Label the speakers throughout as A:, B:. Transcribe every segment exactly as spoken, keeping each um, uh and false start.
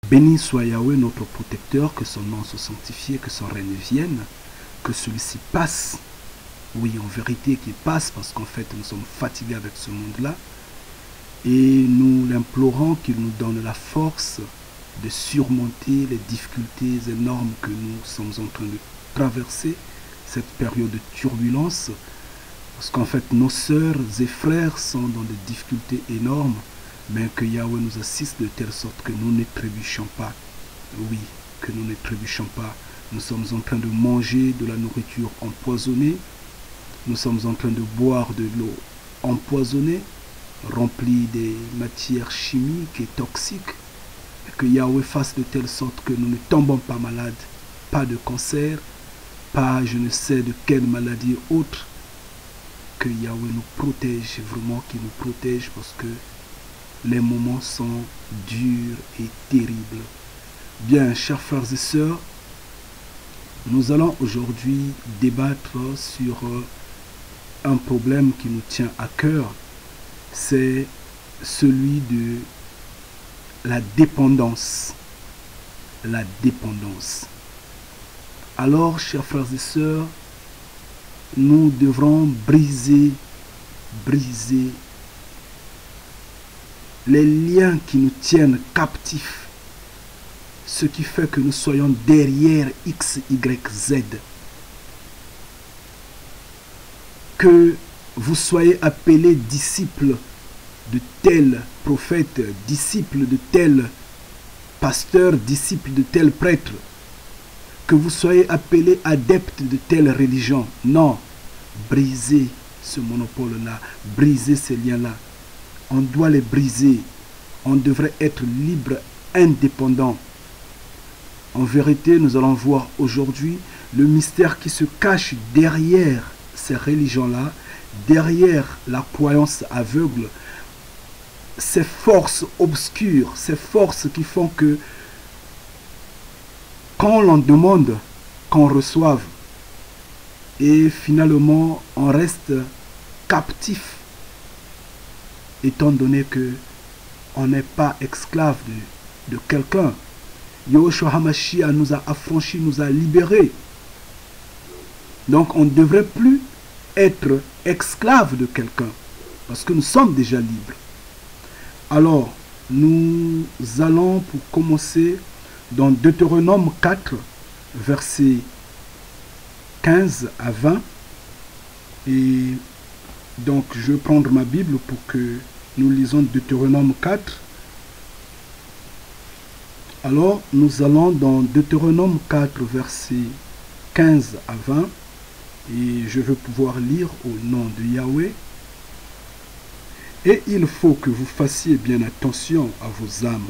A: Béni soit Yahweh notre protecteur, que son nom soit sanctifié, que son règne vienne, que celui-ci passe. Oui, en vérité qu'il passe, parce qu'en fait nous sommes fatigués avec ce monde-là. Et nous l'implorons qu'il nous donne la force de surmonter les difficultés énormes que nous sommes en train de traverser, cette période de turbulence. Parce qu'en fait nos sœurs et frères sont dans des difficultés énormes, mais que Yahweh nous assiste de telle sorte que nous ne trébuchons pas. Oui, que nous ne trébuchons pas. Nous sommes en train de manger de la nourriture empoisonnée. Nous sommes en train de boire de l'eau empoisonnée, remplie des matières chimiques et toxiques. Et que Yahweh fasse de telle sorte que nous ne tombons pas malades, pas de cancer, pas je ne sais de quelle maladie autre. Que Yahweh nous protège, vraiment qu'il nous protège, parce que les moments sont durs et terribles. Bien, chers frères et sœurs, nous allons aujourd'hui débattre sur un problème qui nous tient à cœur. C'est celui de la dépendance. La dépendance. Alors, chers frères et sœurs, nous devrons briser, briser les liens qui nous tiennent captifs, ce qui fait que nous soyons derrière X, Y, Z. Que vous soyez appelés disciples de tel prophète, disciples de tel pasteur, disciples de tel prêtre, que vous soyez appelés adeptes de telle religion. Non, brisez ce monopole-là, brisez ces liens-là. On doit les briser. On devrait être libre, indépendant. En vérité, nous allons voir aujourd'hui le mystère qui se cache derrière ces religions-là, derrière la croyance aveugle, ces forces obscures, ces forces qui font que quand l'on demande, qu'on reçoive, et finalement on reste captif, étant donné que on n'est pas esclave de, de quelqu'un. Yahushua HaMashiach nous a affranchis, nous a libérés. Donc on ne devrait plus être esclave de quelqu'un, parce que nous sommes déjà libres. Alors, nous allons pour commencer dans Deutéronome quatre, versets quinze à vingt. Et donc, je vais prendre ma Bible pour que nous lisons Deutéronome quatre. Alors, nous allons dans Deutéronome quatre, versets quinze à vingt. Et je vais pouvoir lire au nom de Yahweh. Et il faut que vous fassiez bien attention à vos âmes,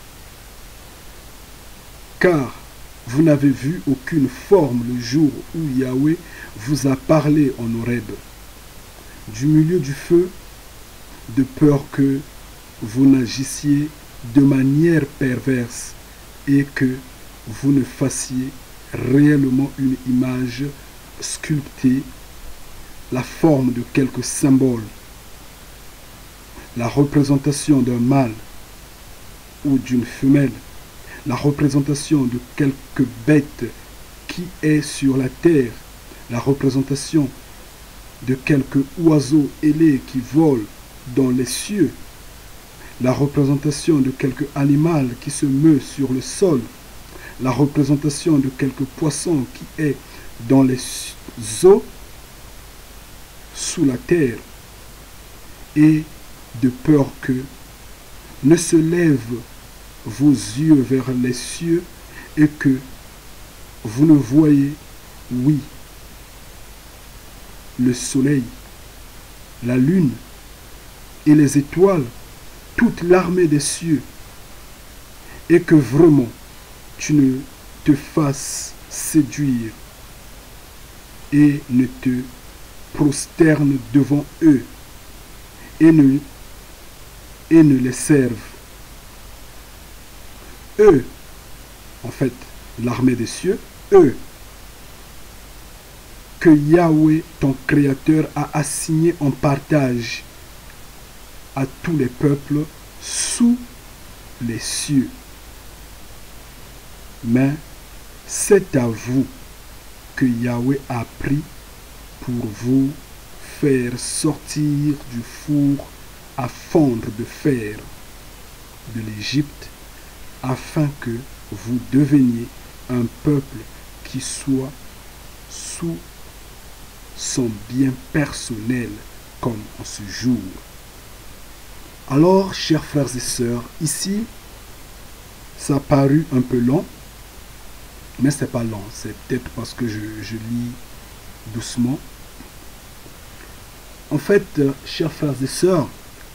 A: car vous n'avez vu aucune forme le jour où Yahweh vous a parlé en Horeb, du milieu du feu, de peur que vous n'agissiez de manière perverse et que vous ne fassiez réellement une image sculptée, la forme de quelque symbole, la représentation d'un mâle ou d'une femelle, la représentation de quelque bête qui est sur la terre, la représentation de quelque oiseau ailé qui vole dans les cieux, la représentation de quelque animal qui se meut sur le sol, la représentation de quelque poisson qui est dans les eaux sous la terre, et de peur que ne se lèvent vos yeux vers les cieux et que vous ne voyez, oui, le soleil, la lune et les étoiles, toute l'armée des cieux, et que vraiment tu ne te fasses séduire et ne te prosternes devant eux et ne, et ne les servent. Eux, en fait, l'armée des cieux, eux, que Yahweh, ton Créateur, a assigné en partage à tous les peuples sous les cieux. mais c'est à vous que Yahweh a pris pour vous faire sortir du four à fondre de fer de l'Égypte, afin que vous deveniez un peuple qui soit sous son bien personnel comme en ce jour. Alors, chers frères et sœurs, ici, ça a paru un peu long, mais c'est pas long, c'est peut-être parce que je, je lis doucement. En fait, euh, chers frères et sœurs,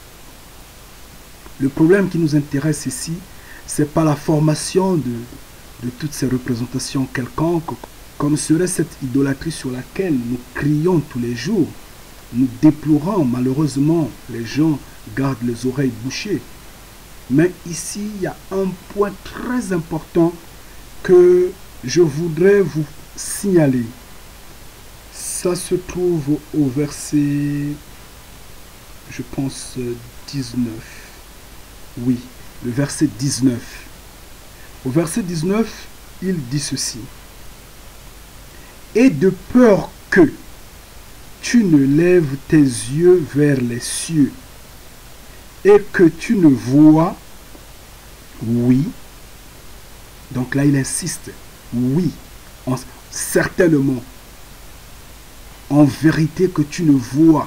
A: le problème qui nous intéresse ici, c'est pas la formation de, de toutes ces représentations quelconques, comme serait cette idolâtrie sur laquelle nous crions tous les jours. Nous déplorons, malheureusement, les gens gardent les oreilles bouchées. Mais ici, il y a un point très important que je voudrais vous signaler. Ça se trouve au verset, je pense, dix-neuf. Oui, le verset dix-neuf. Au verset dix-neuf, il dit ceci. Et de peur que tu ne lèves tes yeux vers les cieux et que tu ne vois, oui, donc là il insiste, oui, en, certainement, en vérité que tu ne vois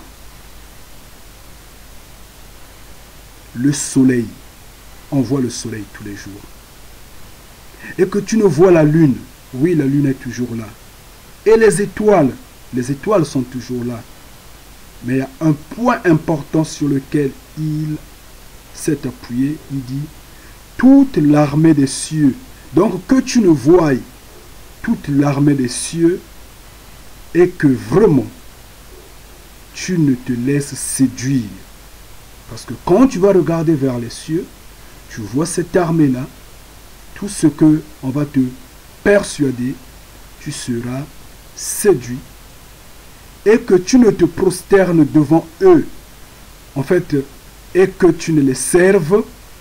A: le soleil, on voit le soleil tous les jours, et que tu ne vois la lune, oui la lune est toujours là, et les étoiles, les étoiles sont toujours là, mais il y a un point important sur lequel il s'est appuyé, il dit toute l'armée des cieux, donc que tu ne voies toute l'armée des cieux et que vraiment tu ne te laisses séduire. Parce que quand tu vas regarder vers les cieux, tu vois cette armée-là, tout ce que on va te persuader, tu seras séduit et que tu ne te prosternes devant eux, en fait, et que tu ne les serves,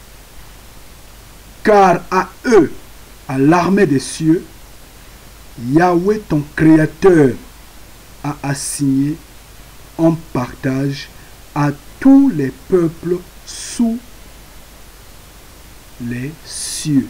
A: car à eux, à l'armée des cieux, Yahweh ton Créateur a assigné en partage à tous les peuples sous les cieux.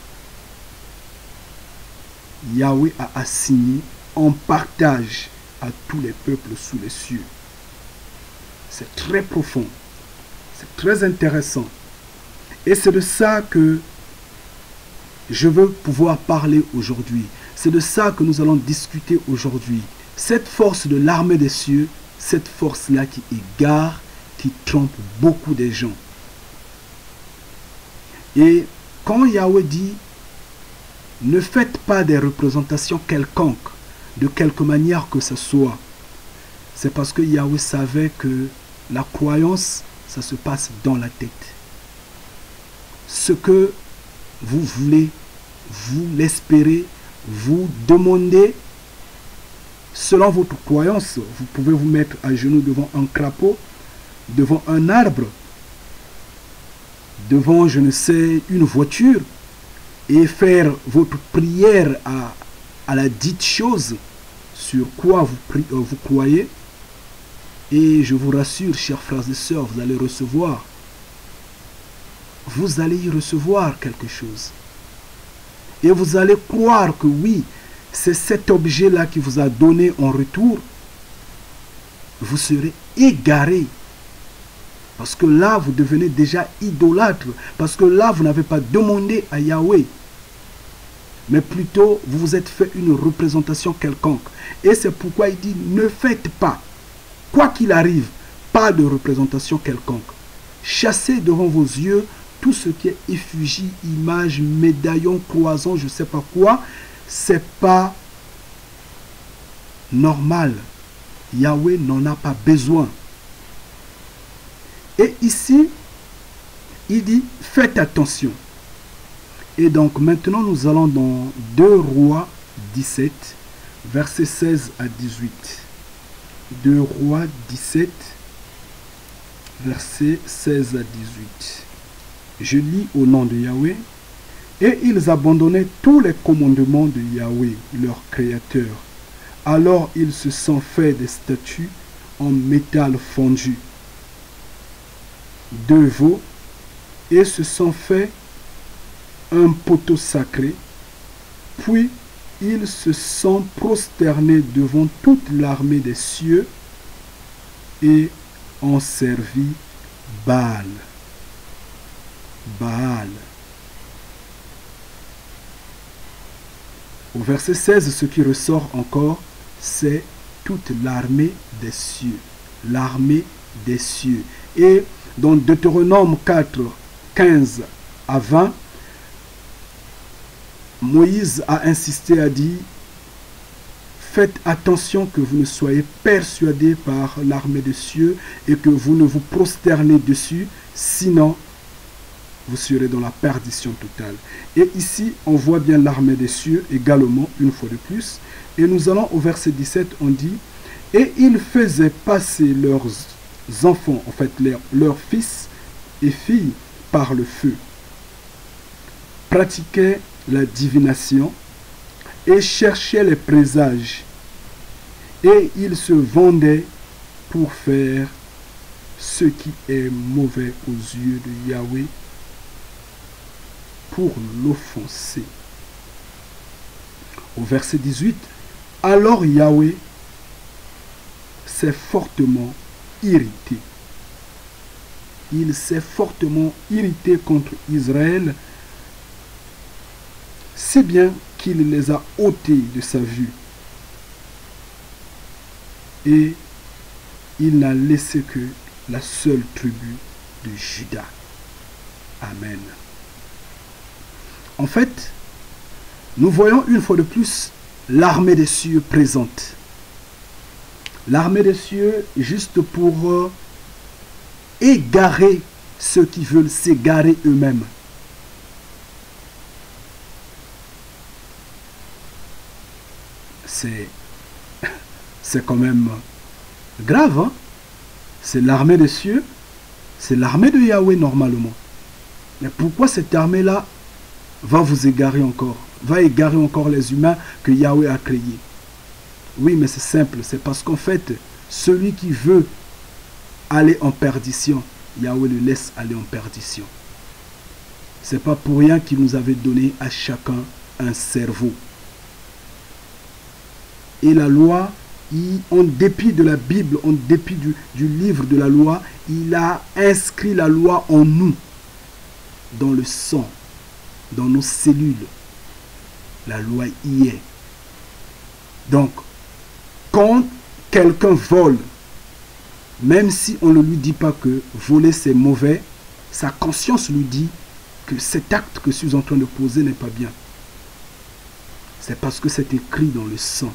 A: Yahweh a assigné en partage à tous les peuples sous les cieux. C'est très profond, c'est très intéressant. Et c'est de ça que je veux pouvoir parler aujourd'hui. C'est de ça que nous allons discuter aujourd'hui. Cette force de l'armée des cieux, cette force-là qui égare, qui trompe beaucoup de gens. Et quand Yahweh dit, ne faites pas des représentations quelconques, de quelque manière que ce soit, c'est parce que Yahweh savait que la croyance, ça se passe dans la tête. Ce que vous voulez, vous l'espérez, vous demandez, selon votre croyance, vous pouvez vous mettre à genoux devant un crapaud, devant un arbre, devant, je ne sais, une voiture, et faire votre prière à, à la dite chose sur quoi vous, pri, euh, vous croyez. Et je vous rassure, chers frères et sœurs, vous allez recevoir. Vous allez y recevoir quelque chose. Et vous allez croire que oui, c'est cet objet-là qui vous a donné en retour. Vous serez égaré. Parce que là, vous devenez déjà idolâtre. Parce que là, vous n'avez pas demandé à Yahweh. Mais plutôt, vous vous êtes fait une représentation quelconque. Et c'est pourquoi il dit, ne faites pas, quoi qu'il arrive, pas de représentation quelconque. Chassez devant vos yeux tout ce qui est effigie, image, médaillon, cloison, je ne sais pas quoi. C'est pas normal. Yahweh n'en a pas besoin. Et ici, il dit, faites attention. Et donc maintenant, nous allons dans deux Rois dix-sept, versets seize à dix-huit. deux Rois dix-sept, versets seize à dix-huit. Je lis au nom de Yahweh. Et ils abandonnaient tous les commandements de Yahweh, leur Créateur. Alors ils se sont fait des statues en métal fondu, deux veaux, et se sont fait un poteau sacré. Puis ils se sont prosternés devant toute l'armée des cieux et ont servi Baal. Baal. Au verset seize, ce qui ressort encore, c'est toute l'armée des cieux. L'armée des cieux. Et dans Deutéronome quatre, quinze à vingt, Moïse a insisté, a dit, faites attention que vous ne soyez persuadés par l'armée des cieux et que vous ne vous prosternez dessus, sinon vous serez dans la perdition totale. Et ici, on voit bien l'armée des cieux également, une fois de plus. Et nous allons au verset dix-sept, on dit, et ils faisaient passer leurs enfants, en fait leurs, leurs fils et filles, par le feu, pratiquaient la divination et cherchaient les présages, et ils se vendaient pour faire ce qui est mauvais aux yeux de Yahweh, pour l'offenser. Au verset dix-huit, alors Yahweh s'est fortement irrité. Il s'est fortement irrité contre Israël, si bien qu'il les a ôtés de sa vue. Et il n'a laissé que la seule tribu de Juda. Amen. En fait, nous voyons une fois de plus l'armée des cieux présente. L'armée des cieux, juste pour euh, égarer ceux qui veulent s'égarer eux-mêmes. C'est, c'est quand même grave, hein? C'est l'armée des cieux, c'est l'armée de Yahweh normalement. Mais pourquoi cette armée-là va vous égarer encore, va égarer encore les humains que Yahweh a créés? Oui, mais c'est simple, c'est parce qu'en fait, celui qui veut aller en perdition, Yahweh le laisse aller en perdition. C'est pas pour rien qu'il nous avait donné à chacun un cerveau. Et la loi, il, en dépit de la Bible, en dépit du, du livre de la loi, il a inscrit la loi en nous, dans le sang, dans nos cellules. La loi y est. Donc, quand quelqu'un vole, même si on ne lui dit pas que voler c'est mauvais, sa conscience lui dit que cet acte que je suis en train de poser n'est pas bien. C'est parce que c'est écrit dans le sang.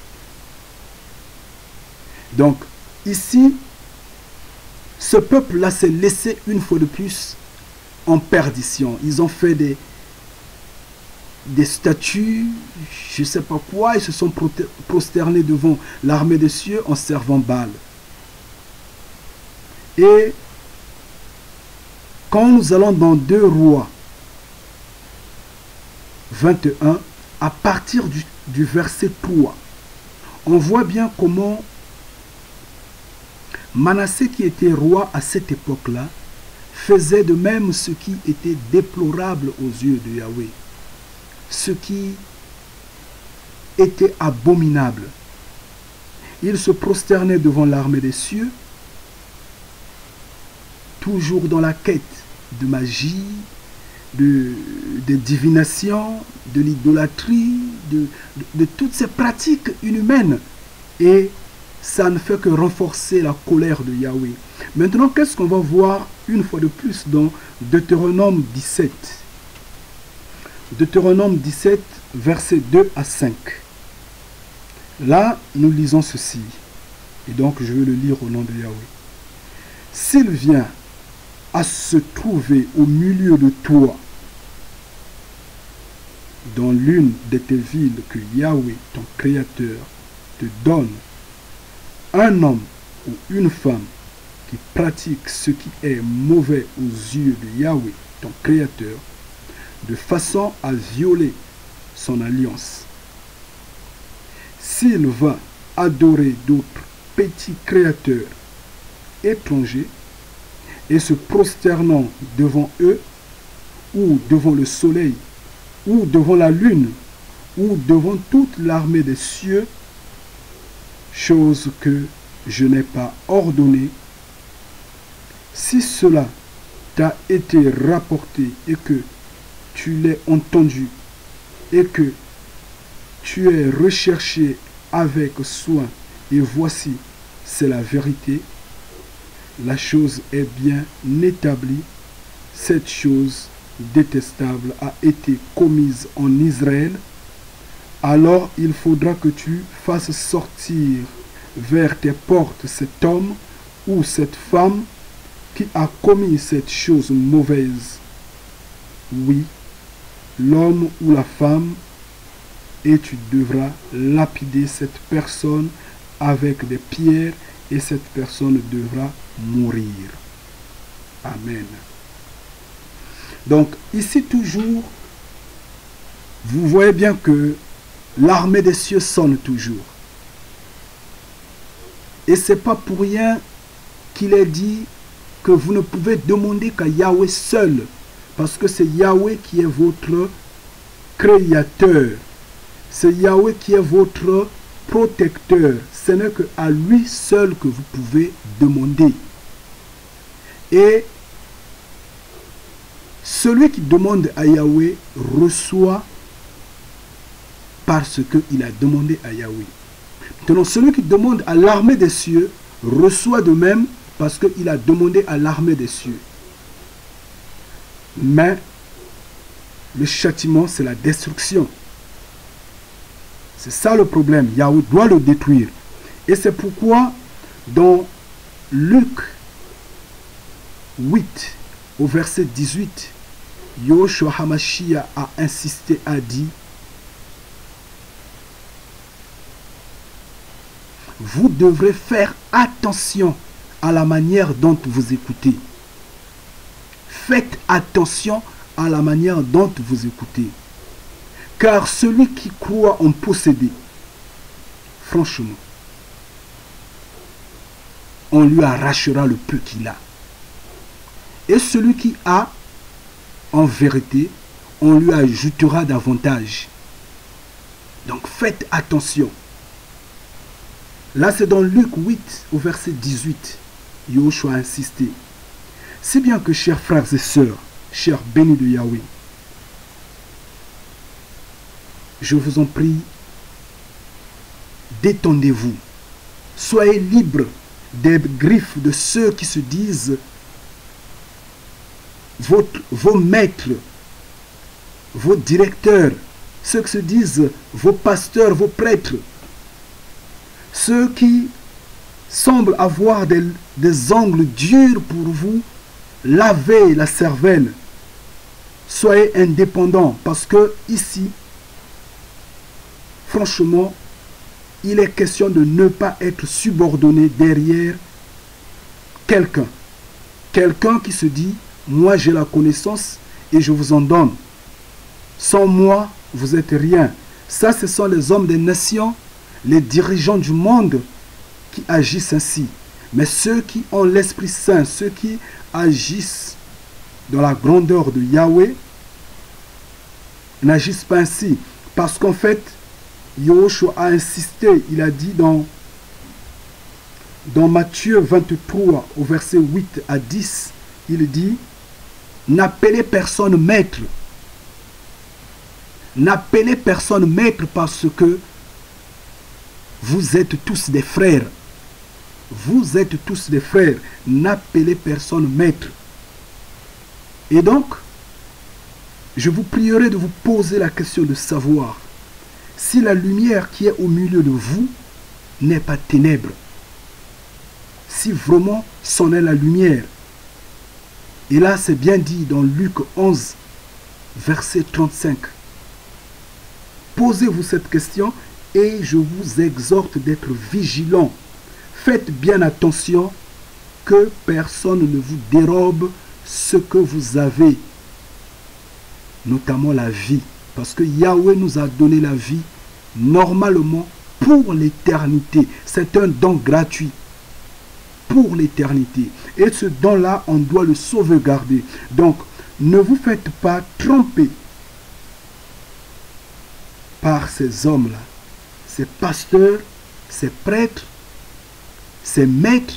A: Donc, ici, ce peuple-là s'est laissé une fois de plus en perdition. Ils ont fait des, des statues, je ne sais pas quoi, ils se sont prosternés devant l'armée des cieux en servant Baal. Et quand nous allons dans deux Rois vingt et un, à partir du, du verset trois, on voit bien comment Manassé, qui était roi à cette époque-là, faisait de même ce qui était déplorable aux yeux de Yahweh, ce qui était abominable. Il se prosternait devant l'armée des cieux, toujours dans la quête de magie, de, de divination, de l'idolâtrie, de, de, de toutes ces pratiques inhumaines. Et ça ne fait que renforcer la colère de Yahweh. Maintenant, qu'est-ce qu'on va voir une fois de plus dans Deutéronome dix-sept? Deutéronome dix-sept, versets deux à cinq. Là, nous lisons ceci. Et donc, je vais le lire au nom de Yahweh. S'il vient à se trouver au milieu de toi, dans l'une de tes villes que Yahweh, ton Créateur, te donne, un homme ou une femme qui pratique ce qui est mauvais aux yeux de Yahweh, ton Créateur, de façon à violer son alliance. S'il va adorer d'autres petits créateurs étrangers et se prosternant devant eux, ou devant le soleil, ou devant la lune, ou devant toute l'armée des cieux, chose que je n'ai pas ordonnée, si cela t'a été rapporté et que tu l'as entendu et que tu es recherché avec soin, et voici, c'est la vérité, la chose est bien établie, cette chose détestable a été commise en Israël, alors il faudra que tu fasses sortir vers tes portes cet homme ou cette femme qui a commis cette chose mauvaise. Oui, l'homme ou la femme, et tu devras lapider cette personne avec des pierres et cette personne devra mourir. Amen. Donc ici toujours, vous voyez bien que l'armée des cieux sonne toujours. Et ce n'est pas pour rien qu'il est dit que vous ne pouvez demander qu'à Yahweh seul, parce que c'est Yahweh qui est votre créateur. C'est Yahweh qui est votre protecteur. Ce n'est qu'à lui seul que vous pouvez demander. Et celui qui demande à Yahweh reçoit parce qu'il a demandé à Yahweh. Maintenant, celui qui demande à l'armée des cieux reçoit de même parce qu'il a demandé à l'armée des cieux. Mais le châtiment, c'est la destruction. C'est ça le problème. Yahweh doit le détruire. Et c'est pourquoi dans Luc huit, au verset dix-huit, Yahushua HaMashiach a insisté, a dit: vous devrez faire attention à la manière dont vous écoutez. Faites attention à la manière dont vous écoutez. Car celui qui croit en posséder, franchement, on lui arrachera le peu qu'il a. Et celui qui a, en vérité, on lui ajoutera davantage. Donc faites attention. Là, c'est dans Luc huit, au verset dix-huit. Yahushua a insisté. C'est bien que, chers frères et sœurs, chers bénis de Yahweh, je vous en prie, détendez-vous. Soyez libres des griffes de ceux qui se disent votre, vos maîtres, vos directeurs, ceux qui se disent vos pasteurs, vos prêtres, ceux qui semblent avoir des, des ongles durs pour vous laver la cervelle. Soyez indépendants parce que ici, franchement, il est question de ne pas être subordonné derrière quelqu'un. Quelqu'un qui se dit, moi j'ai la connaissance et je vous en donne. Sans moi, vous n'êtes rien. Ça, ce sont les hommes des nations, les dirigeants du monde qui agissent ainsi. Mais ceux qui ont l'Esprit Saint, ceux qui agissent dans la grandeur de Yahweh, n'agissent pas ainsi. Parce qu'en fait, Yahushua a insisté, il a dit dans, dans Matthieu vingt-trois, au verset huit à dix, il dit, n'appelez personne maître. N'appelez personne maître parce que vous êtes tous des frères. Vous êtes tous des frères. N'appelez personne maître. Et donc, je vous prierai de vous poser la question de savoir si la lumière qui est au milieu de vous n'est pas ténèbre. Si vraiment c'en est la lumière. Et là, c'est bien dit dans Luc onze, verset trente-cinq. Posez-vous cette question et je vous exhorte d'être vigilant. Faites bien attention que personne ne vous dérobe ce que vous avez. notamment la vie. Parce que Yahweh nous a donné la vie normalement pour l'éternité. C'est un don gratuit pour l'éternité. Et ce don-là, on doit le sauvegarder. Donc, ne vous faites pas tromper par ces hommes-là, ces pasteurs, ces prêtres, ces maîtres,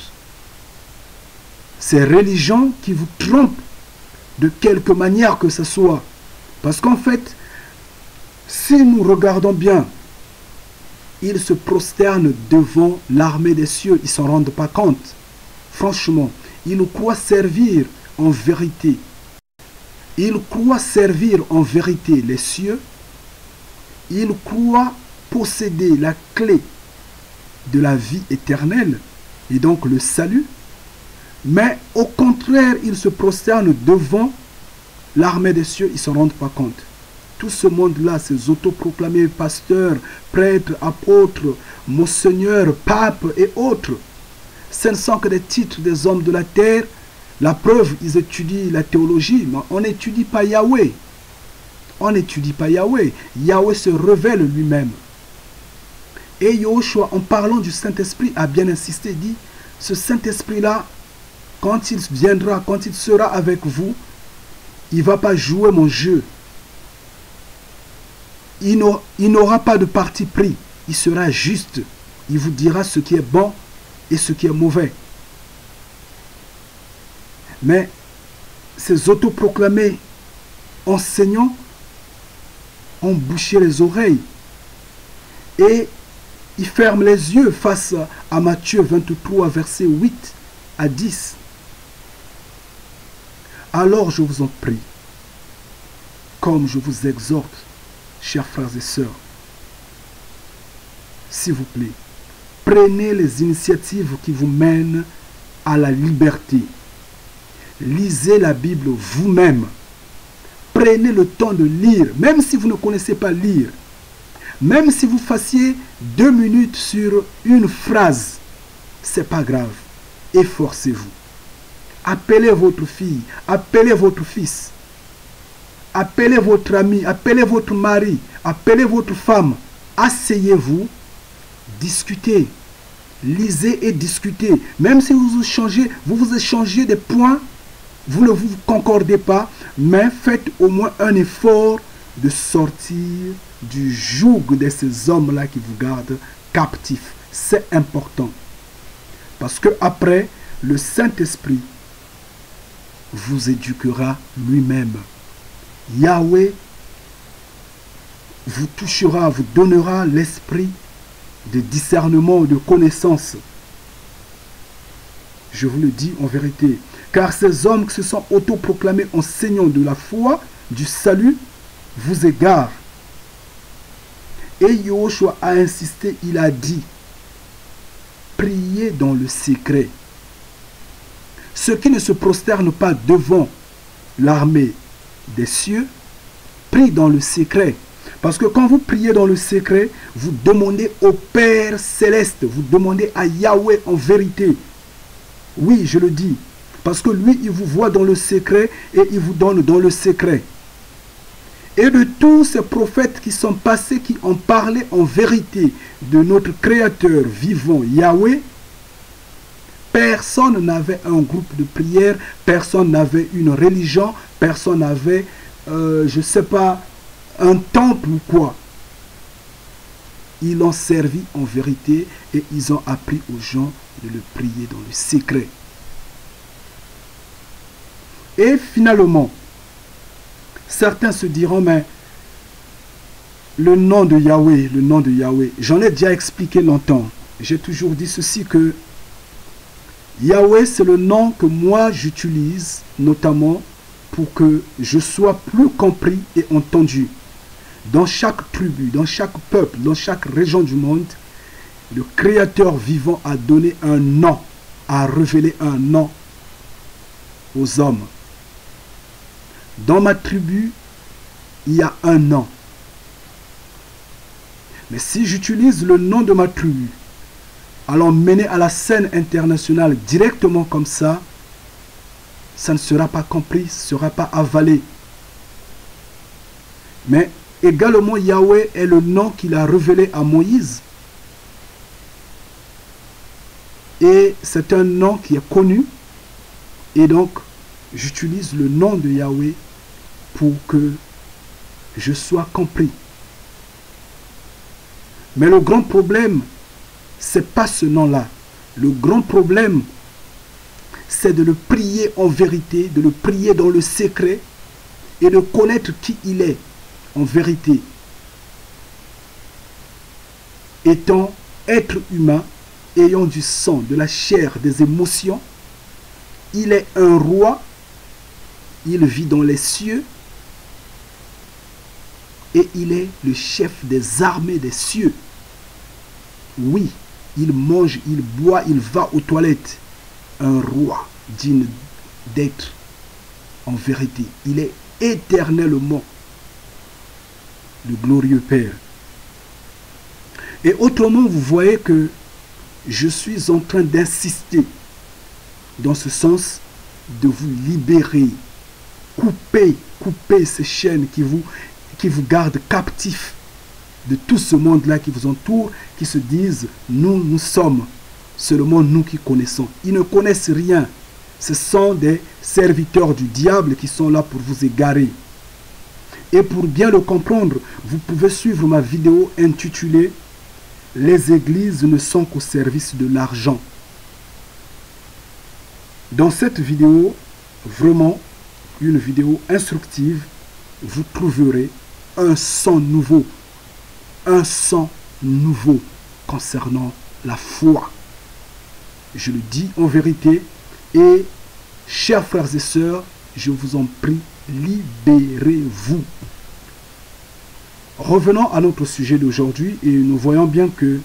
A: ces religions qui vous trompent de quelque manière que ce soit. Parce qu'en fait, si nous regardons bien, ils se prosternent devant l'armée des cieux, ils ne s'en rendent pas compte. Franchement, ils croient servir en vérité. Ils croient servir en vérité les cieux. Ils croient posséder la clé de la vie éternelle et donc le salut. Mais au contraire, ils se prosternent devant l'armée des cieux, ils ne s'en rendent pas compte. Tout ce monde-là, ces autoproclamés pasteurs, prêtres, apôtres, monseigneurs, papes et autres, ce ne sont que des titres des hommes de la terre. La preuve, ils étudient la théologie, mais on n'étudie pas Yahweh. On n'étudie pas Yahweh. Yahweh se révèle lui-même. Et Yahushua, en parlant du Saint-Esprit, a bien insisté, dit, ce Saint-Esprit-là, quand il viendra, quand il sera avec vous, il ne va pas jouer mon jeu. Il n'aura pas de parti pris. Il sera juste. Il vous dira ce qui est bon et ce qui est mauvais. Mais ces autoproclamés enseignants ont bouché les oreilles et ils ferment les yeux face à Matthieu vingt-trois, versets huit à dix. Alors je vous en prie, comme je vous exhorte, chers frères et sœurs, s'il vous plaît, prenez les initiatives qui vous mènent à la liberté. Lisez la Bible vous-même. Prenez le temps de lire, même si vous ne connaissez pas lire. Même si vous fassiez deux minutes sur une phrase, c'est pas grave. Efforcez-vous. Appelez votre fille, appelez votre fils. Appelez votre ami, appelez votre mari, appelez votre femme. Asseyez-vous, discutez. Lisez et discutez. Même si vous échangez, vous vous échangez des points, vous ne vous concordez pas, mais faites au moins un effort de sortir du joug de ces hommes-là qui vous gardent captifs. C'est important. Parce que après, le Saint-Esprit vous éduquera lui-même. Yahweh vous touchera, vous donnera l'esprit de discernement, de connaissance. Je vous le dis en vérité. Car ces hommes qui se sont autoproclamés enseignants de la foi, du salut, vous égarent. Et Yahushua a insisté, il a dit, priez dans le secret. Ceux qui ne se prosternent pas devant l'armée des cieux, prient dans le secret. Parce que quand vous priez dans le secret, vous demandez au Père Céleste, vous demandez à Yahweh en vérité. Oui, je le dis. Parce que lui, il vous voit dans le secret et il vous donne dans le secret. Et de tous ces prophètes qui sont passés, qui ont parlé en vérité de notre Créateur vivant, Yahweh, personne n'avait un groupe de prière, personne n'avait une religion, personne n'avait, euh, je ne sais pas, un temple ou quoi. Ils l'ont servi en vérité et ils ont appris aux gens de le prier dans le secret. Et finalement, certains se diront, mais le nom de Yahweh, le nom de Yahweh, j'en ai déjà expliqué longtemps. J'ai toujours dit ceci, que Yahweh, c'est le nom que moi j'utilise, notamment pour que je sois plus compris et entendu. Dans chaque tribu, dans chaque peuple, dans chaque région du monde, le Créateur vivant a donné un nom, a révélé un nom aux hommes. Dans ma tribu, il y a un nom. Mais si j'utilise le nom de ma tribu, alors mener à la scène internationale directement comme ça, ça ne sera pas compris, ne sera pas avalé. Mais également, Yahweh est le nom qu'il a révélé à Moïse. Et c'est un nom qui est connu. Et donc, j'utilise le nom de Yahweh pour que je sois compris. Mais le grand problème, c'est pas ce nom-là. Le grand problème, c'est de le prier en vérité, de le prier dans le secret et de connaître qui il est en vérité. Étant être humain, ayant du sang, de la chair, des émotions, il est un roi, il vit dans les cieux et il est le chef des armées des cieux. Oui, il mange, il boit, il va aux toilettes. Un roi digne d'être en vérité. Il est éternellement le glorieux Père. Et autrement, vous voyez que je suis en train d'insister dans ce sens de vous libérer, couper, couper ces chaînes qui vous, qui vous gardent captifs de tout ce monde-là qui vous entoure, qui se disent, nous, nous sommes seulement nous qui connaissons. Ils ne connaissent rien. Ce sont des serviteurs du diable qui sont là pour vous égarer. Et pour bien le comprendre, vous pouvez suivre ma vidéo intitulée « Les églises ne sont qu'au service de l'argent ». Dans cette vidéo, vraiment une vidéo instructive, vous trouverez un son nouveau. Un son nouveau concernant la foi. Je le dis en vérité. Et, chers frères et sœurs, je vous en prie, libérez-vous. Revenons à notre sujet d'aujourd'hui et nous voyons bien que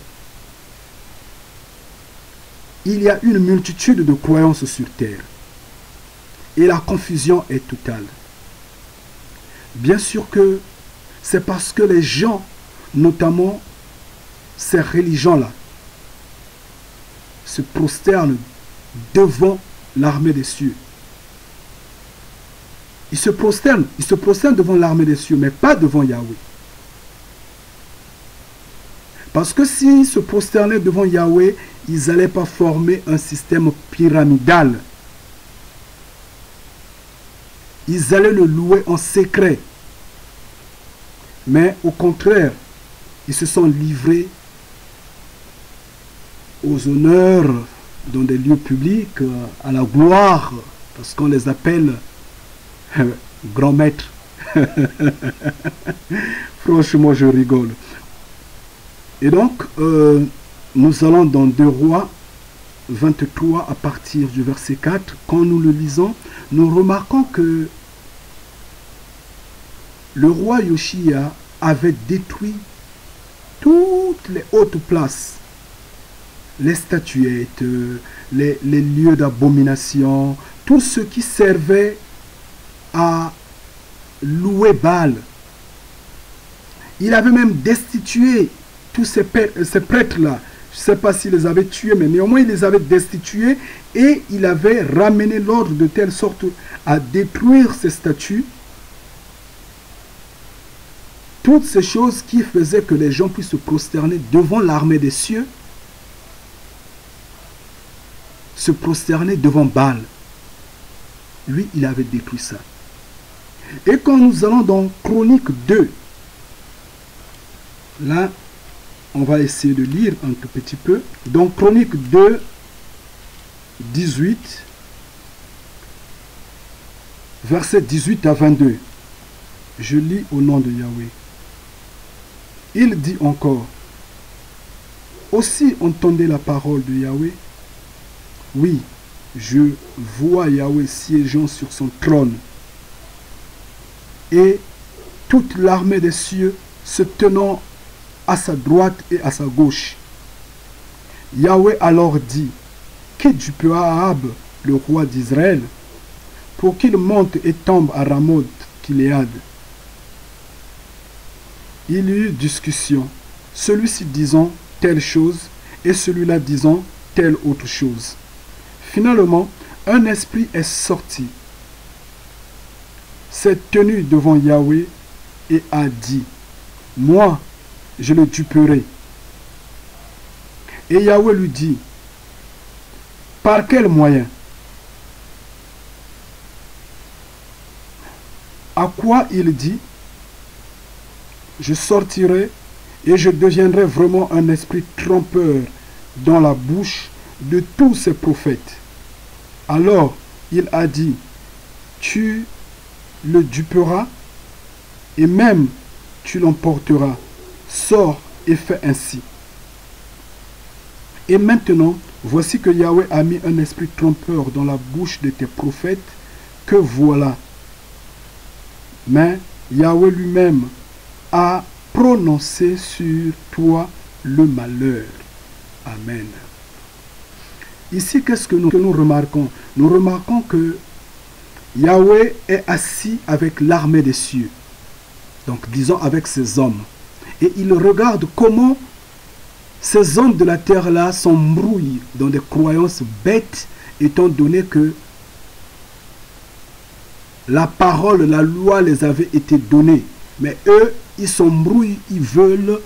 A: il y a une multitude de croyances sur terre. Et la confusion est totale. Bien sûr que c'est parce que les gens, notamment ces religions-là, se prosternent devant l'armée des cieux. Ils se prosternent, ils se prosternent devant l'armée des cieux, mais pas devant Yahweh. Parce que s'ils se prosternaient devant Yahweh, ils n'allaient pas former un système pyramidal. Ils allaient le louer en secret. Mais au contraire, ils se sont livrés aux honneurs dans des lieux publics, à la gloire, parce qu'on les appelle euh, grands maîtres. Franchement, je rigole. Et donc, euh, nous allons dans deux Rois vingt-trois à partir du verset quatre. Quand nous le lisons, nous remarquons que le roi Yoshia avait détruit toutes les hautes places, les statuettes, les, les lieux d'abomination, tout ce qui servait à louer Baal. Il avait même destitué tous ces, ces prêtres-là. Je ne sais pas s'il les avait tués, mais néanmoins il les avait destitués et il avait ramené l'ordre de telle sorte à détruire ces statues. Toutes ces choses qui faisaient que les gens puissent se prosterner devant l'armée des cieux, se prosterner devant Baal. Lui, il avait détruit ça. Et quand nous allons dans Chronique deux, là, on va essayer de lire un tout petit peu. Donc, Chronique deux, dix-huit, verset dix-huit à vingt-deux. Je lis au nom de Yahweh. Il dit encore, aussi entendez la parole de Yahweh. Oui, je vois Yahweh siégeant sur son trône et toute l'armée des cieux se tenant à sa droite et à sa gauche. Yahweh alors dit, quitte du peu Ahab, le roi d'Israël, pour qu'il monte et tombe à Ramoth Gilead. Il y eut discussion, celui-ci disant telle chose et celui-là disant telle autre chose. Finalement, un esprit est sorti, s'est tenu devant Yahweh et a dit, moi, je le duperai. Et Yahweh lui dit, par quel moyen? À quoi il dit, je sortirai et je deviendrai vraiment un esprit trompeur dans la bouche de tous ces prophètes. Alors il a dit, tu le duperas et même tu l'emporteras. Sors et fais ainsi. Et maintenant, voici que Yahweh a mis un esprit trompeur dans la bouche de tes prophètes, que voilà. Mais Yahweh lui-même a prononcé sur toi le malheur. Amen. Ici, qu'est-ce que nous, que nous remarquons? Nous remarquons que Yahweh est assis avec l'armée des cieux. Donc, disons avec ses hommes. Et il regarde comment ces hommes de la terre-là s'embrouillent dans des croyances bêtes, étant donné que la parole, la loi les avait été donnée. Mais eux, ils s'embrouillent, ils veulent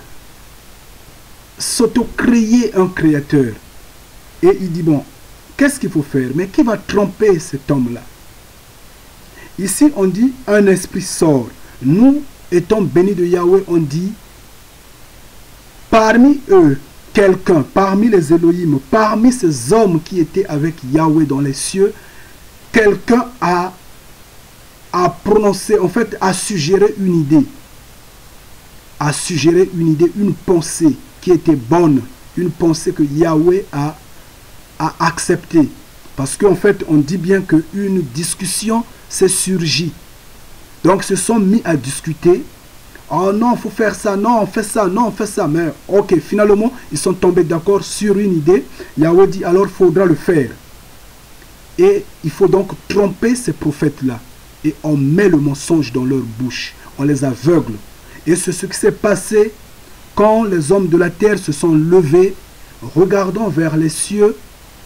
A: s'auto-créer un créateur. Et il dit, bon, qu'est-ce qu'il faut faire? Mais qui va tromper cet homme-là? Ici, on dit, un esprit sort. Nous, étant bénis de Yahweh, on dit, parmi eux, quelqu'un, parmi les Elohim, parmi ces hommes qui étaient avec Yahweh dans les cieux, quelqu'un a, a prononcé, en fait, a suggéré une idée. A suggéré une idée, une pensée qui était bonne, une pensée que Yahweh a, a acceptée. Parce qu'en fait, on dit bien qu'une discussion s'est surgie. Donc, ils se sont mis à discuter. Oh non, il faut faire ça, non, on fait ça, non, on fait ça. Mais ok, finalement, ils sont tombés d'accord sur une idée. Yahweh dit, alors il faudra le faire. Et il faut donc tromper ces prophètes-là. Et on met le mensonge dans leur bouche. On les aveugle. Et c'est ce qui s'est passé quand les hommes de la terre se sont levés, regardant vers les cieux.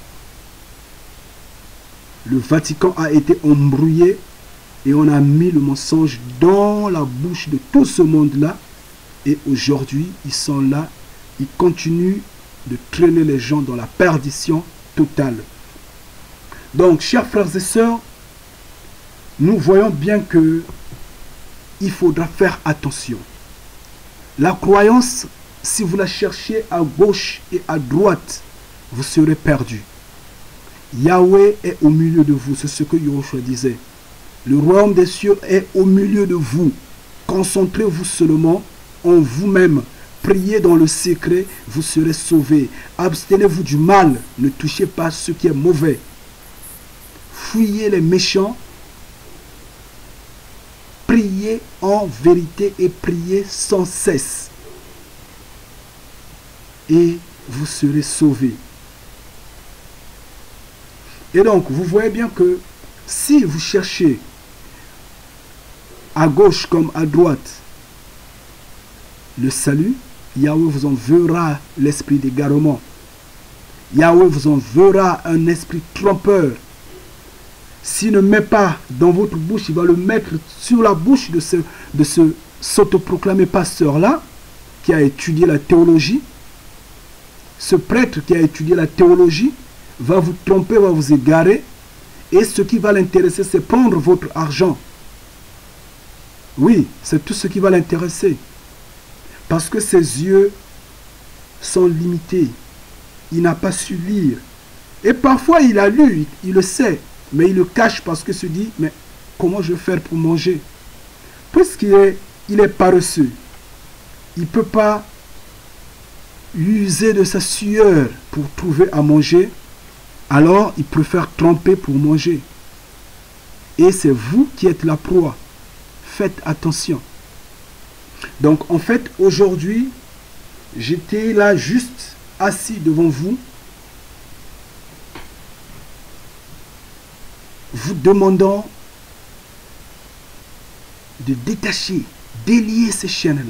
A: Le Vatican a été embrouillé et on a mis le mensonge dans la bouche de tout ce monde-là. Et aujourd'hui, ils sont là, ils continuent de traîner les gens dans la perdition totale. Donc, chers frères et sœurs, nous voyons bien que il faudra faire attention. La croyance, si vous la cherchez à gauche et à droite, vous serez perdu. Yahweh est au milieu de vous, c'est ce que Yahushua disait. Le royaume des cieux est au milieu de vous. Concentrez-vous seulement en vous-même. Priez dans le secret, vous serez sauvés. Abstenez-vous du mal, ne touchez pas ce qui est mauvais. Fuyez les méchants. Priez en vérité et priez sans cesse. Et vous serez sauvés. Et donc, vous voyez bien que si vous cherchez à gauche comme à droite le salut, Yahweh vous enverra l'esprit d'égarement. Yahweh vous enverra un esprit trompeur. S'il ne met pas dans votre bouche, il va le mettre sur la bouche de ce, de ce s'autoproclamé pasteur-là, qui a étudié la théologie. Ce prêtre qui a étudié la théologie va vous tromper, va vous égarer. Et ce qui va l'intéresser, c'est prendre votre argent. Oui, c'est tout ce qui va l'intéresser. Parce que ses yeux sont limités. Il n'a pas su lire. Et parfois, il a lu, il, il le sait. Mais il le cache parce qu'il se dit, mais comment je vais faire pour manger? Puisqu'il est, il est paresseux, il ne peut pas user de sa sueur pour trouver à manger. Alors, il préfère tromper pour manger. Et c'est vous qui êtes la proie. Faites attention. Donc, en fait, aujourd'hui, j'étais là juste assis devant vous, vous demandant de détacher, délier ces chaînes-là.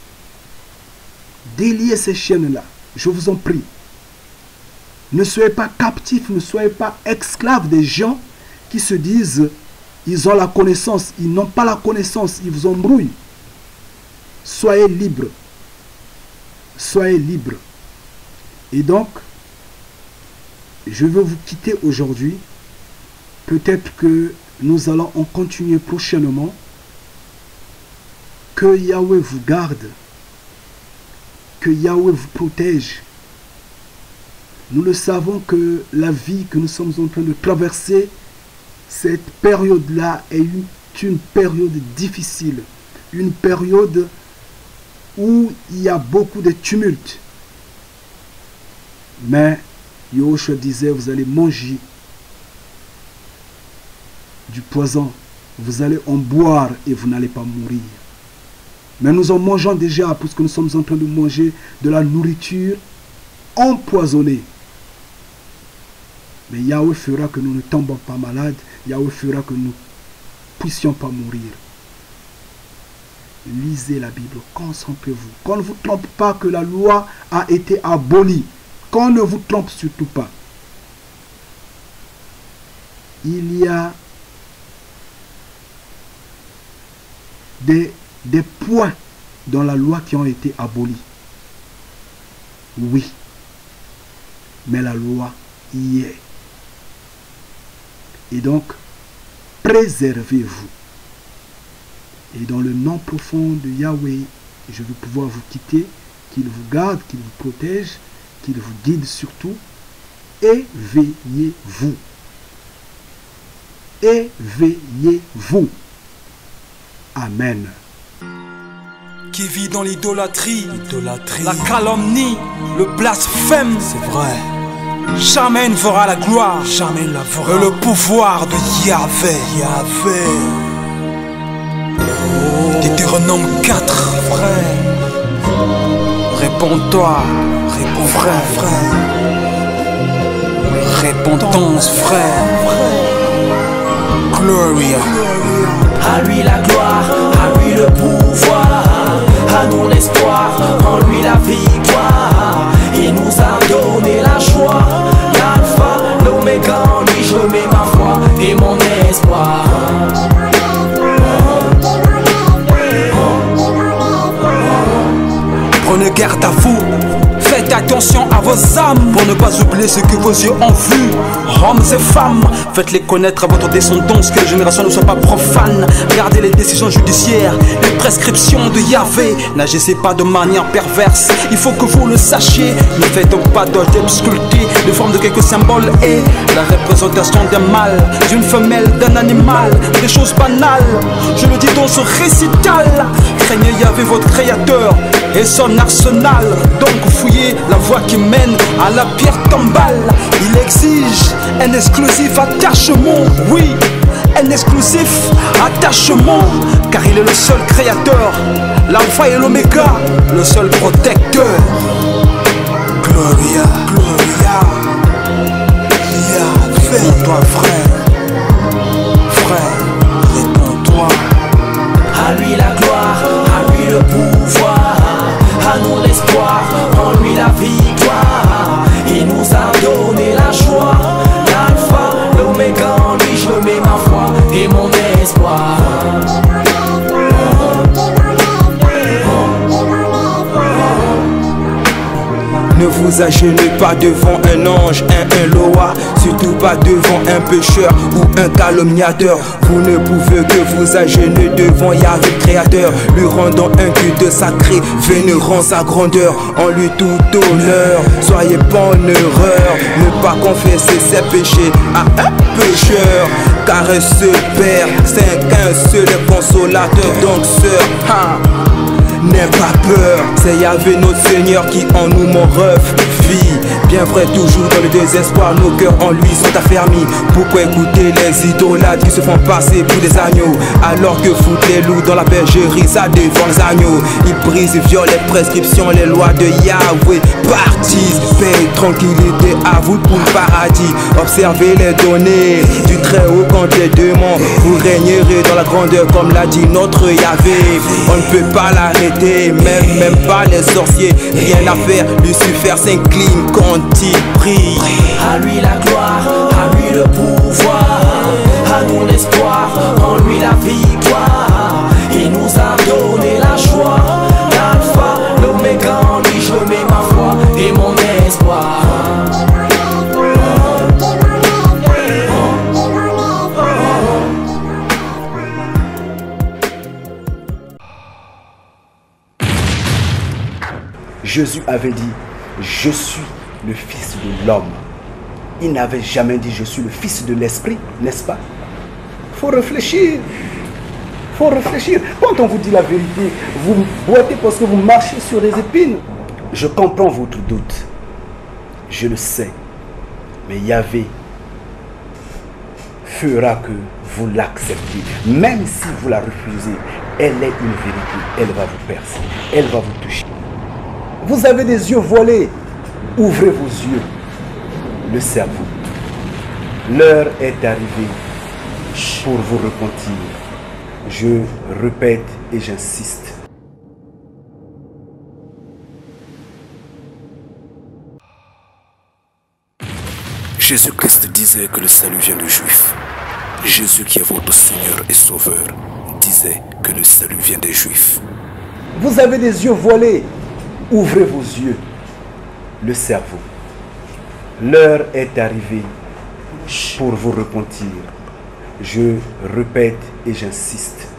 A: Délier ces chaînes-là. Je vous en prie. Ne soyez pas captifs, ne soyez pas esclaves des gens qui se disent, ils ont la connaissance, ils n'ont pas la connaissance, ils vous embrouillent. Soyez libres. Soyez libres. Et donc, je veux vous quitter aujourd'hui. Peut-être que nous allons en continuer prochainement. Que Yahweh vous garde. Que Yahweh vous protège. Nous le savons que la vie que nous sommes en train de traverser, cette période-là est une, une période difficile. Une période où il y a beaucoup de tumulte. Mais Yahushua disait, vous allez manger du poison, vous allez en boire et vous n'allez pas mourir. Mais nous en mangeons déjà, puisque nous sommes en train de manger de la nourriture empoisonnée. Mais Yahweh fera que nous ne tombons pas malades, Yahweh fera que nous ne puissions pas mourir. Lisez la Bible, concentrez-vous. Qu'on ne vous trompe pas que la loi a été abolie. Qu'on ne vous trompe surtout pas. Il y a des, des points dans la loi qui ont été abolis. Oui. Mais la loi y est. Et donc, préservez-vous. Et dans le nom profond de Yahweh, je vais pouvoir vous quitter, qu'il vous garde, qu'il vous protège, qu'il vous guide surtout. Éveillez-vous. Éveillez-vous. Amen.
B: Qui vit dans l'idolâtrie, la calomnie, le blasphème, c'est vrai. Jamais ne verra la gloire, jamais la verra. Et le pouvoir de Yahvé. Yahvé. Oh. Deutéronome quatre, frère. Réponds-toi, réponds frère, frère. Répondance, frère. Gloria.
C: À lui la gloire, à lui le pouvoir, à nous l'espoir, en lui la victoire. Il nous a donné la joie, l'alpha, l'oméga, en lui je mets ma foi et mon espoir.
B: Prenez garde à vous, faites attention à vos âmes, pour ne pas oublier ce que vos yeux ont vu. Hommes et femmes, faites-les connaître à votre descendance, que les générations ne soient pas profanes. Gardez les décisions judiciaires, les prescriptions de Yahvé. N'agissez pas de manière perverse, il faut que vous le sachiez. Ne faites donc pas d'objets sculptés de forme de quelques symboles et la représentation d'un mâle, d'une femelle, d'un animal, des choses banales. Je le dis dans ce récital, craignez Yahvé votre créateur et son arsenal. Donc fouillez la voie qui mène à la pierre tombale. Il exige un exclusif attachement, oui, un exclusif attachement, car il est le seul créateur, l'alpha et l'oméga, le seul protecteur. Gloria, Gloria, Yahvé. Réponds-toi frère, frère, réponds-toi.
C: À lui la gloire, à lui le pouvoir, à nous l'espoir, en lui la victoire. Il nous a donné la joie, l'alpha, l'oméga, en lui je mets ma foi et mon espoir.
B: Ne vous agenouillez pas devant un ange, un Eloa, surtout pas devant un pécheur ou un calomniateur. Vous ne pouvez que vous agenouiller devant Yahvé créateur, lui rendant un culte sacré, vénérant sa grandeur, en lui tout honneur. Soyez pas en erreur, ne pas confesser ses péchés à un pécheur, car un seul Père, c'est qu'un seul consolateur. Donc sœur, ha, n'aie pas peur, c'est Yahvé notre Seigneur qui en nous mon ref vit. Bien vrai, toujours dans le désespoir, nos cœurs en lui sont affermis. Pourquoi écouter les idolâtres qui se font passer pour des agneaux, alors que foutent les loups dans la bergerie, ça défend les agneaux. Ils brisent et violent les prescriptions, les lois de Yahvé. Partise, paix, tranquillité à vous pour le paradis. Observez les données du Très-Haut contre les démons. Vous régnerez dans la grandeur comme l'a dit notre Yahvé. On ne peut pas l'arrêter, même, même pas les sorciers. Rien à faire, Lucifer s'incline quand il prie.
C: À lui la gloire, à lui le pouvoir, à nous l'espoir, en lui la victoire. Il nous a donné la joie,
D: Jésus avait dit, je suis le Fils de l'homme. Il n'avait jamais dit, je suis le Fils de l'Esprit, n'est-ce pas? Il faut réfléchir. Il faut réfléchir. Quand on vous dit la vérité, vous boitez parce que vous marchez sur des épines. Je comprends votre doute. Je le sais. Mais Yahvé fera que vous l'acceptez. Même si vous la refusez, elle est une vérité. Elle va vous percer. Elle va vous toucher. Vous avez des yeux voilés. Ouvrez vos yeux. Le cerveau. L'heure est arrivée pour vous repentir. Je répète et j'insiste.
E: Jésus-Christ disait que le salut vient des Juifs. Jésus qui est votre Seigneur et Sauveur disait que le salut vient des Juifs.
D: Vous avez des yeux voilés. Ouvrez vos yeux. Le cerveau. L'heure est arrivée pour vous repentir. Je répète et j'insiste.